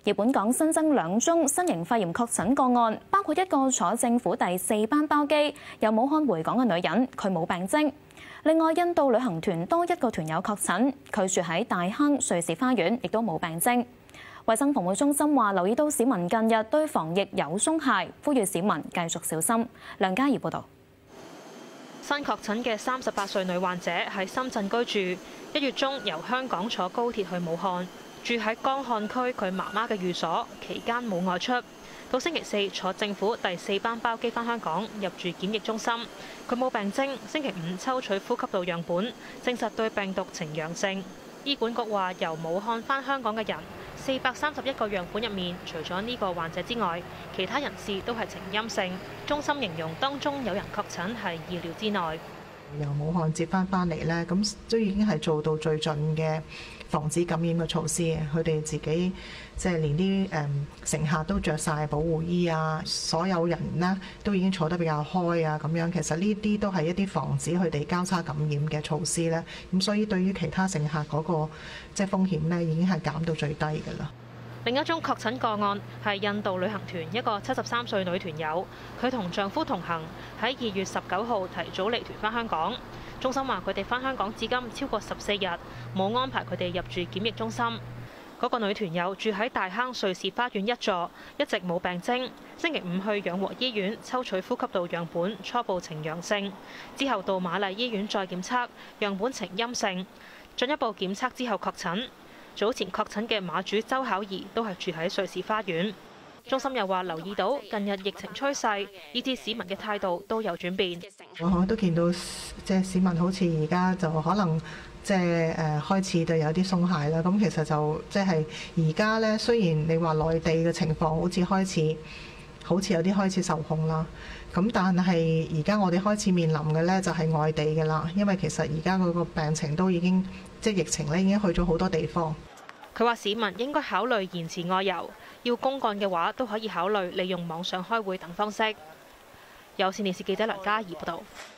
而本港新增2宗新型肺炎確診個案，包括一個坐政府第4班包機由武漢回港嘅女人，佢冇病徵。另外，印度旅行團多1個團友確診，佢住喺大坑瑞士花園，亦都冇病徵。衛生防護中心話留意到市民近日對防疫有鬆懈，呼籲市民繼續小心。梁嘉怡報導。 新確診嘅38歲女患者喺深圳居住，1月中由香港坐高鐵去武漢，住喺江漢區佢媽媽嘅寓所，期間冇外出。到星期4坐政府第4班包機返香港，入住檢疫中心。佢冇病徵，星期5抽取呼吸道樣本，證實對病毒呈陽性。醫管局話由武漢返香港嘅人，431個樣本入面，除咗呢個患者之外，其他人士都係呈陰性。中心形容當中有人確診係意料之內。 由武漢接翻嚟呢，咁都已經係做到最盡嘅防止感染嘅措施。佢哋自己即係連啲乘客都着晒保護衣啊，所有人呢都已經坐得比較開啊，咁樣其實呢啲都係一啲防止佢哋交叉感染嘅措施咧。咁所以對於其他乘客嗰個即係風險呢，已經係減到最低㗎啦。 另一宗確診個案係印度旅行團一個73歲女團友，佢同丈夫同行，喺2月19號提早離團返香港。中心話佢哋返香港至今超過14日，冇安排佢哋入住檢疫中心。嗰個女團友住喺大坑瑞士花園1座，一直冇病徵。星期5去養和醫院抽取呼吸道樣本，初步呈陽性，之後到瑪麗醫院再檢測，樣本呈陰性，進一步檢測之後確診。早前確診嘅馬主周巧儀都係住喺瑞士花園。中心又話留意到近日疫情趨勢，以至市民嘅態度都有轉變。 我都見到即係市民好似而家就可能即係開始就有啲鬆懈啦。咁其實就即係而家咧，雖然你話內地嘅情況好似有啲開始受控啦，咁但係而家我哋開始面臨嘅咧就係外地嘅啦，因為其實而家嗰個病情都已經即係疫情咧已經去咗好多地方。 佢話市民應該考慮延遲外遊，要公幹嘅話都可以考慮利用網上開會等方式。有線電視記者梁嘉怡報導。